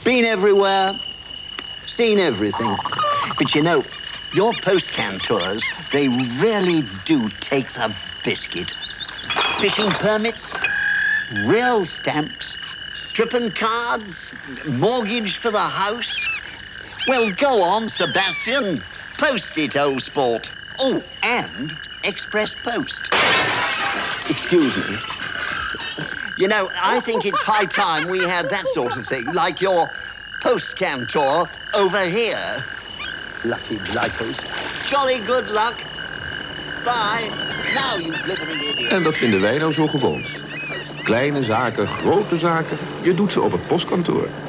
Been everywhere, seen everything. But you know, your postcantors, they really do take the biscuit. Fishing permits, rail stamps, stripping cards, mortgage for the house. Well, go on, Sebastian. Post it, old sport. Oh, and express post. Excuse me. You know, I think it's high time we had that sort of thing, like your postcantor over here. Lucky blighters. Jolly good luck. Bye. Now, you blithering idiot. En dat vinden wij nou zo gewoon. Kleine zaken, grote zaken, je doet ze op het postkantoor.